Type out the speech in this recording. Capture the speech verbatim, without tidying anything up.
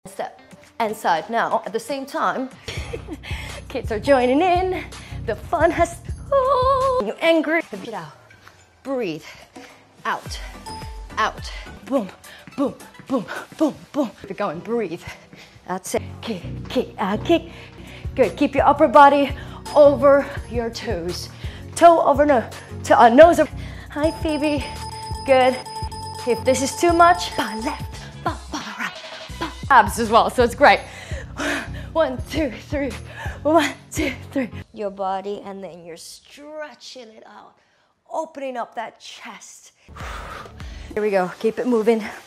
Step and side. Now, at the same time, kids are joining in. The fun has, oh, you're angry. Get out. Breathe. Out. Out. Boom. Boom. Boom. Boom. Boom. Keep it going. Breathe. That's it. Kick. Kick. Uh, kick. Good. Keep your upper body over your toes. Toe over nose. To uh, nose over. Hi, Phoebe. Good. If this is too much, ba left, ba ba right, ba. Abs as well, so it's great. One, two, three. One, two, three. Your body, and then you're stretching it out, opening up that chest. Here we go. Keep it moving.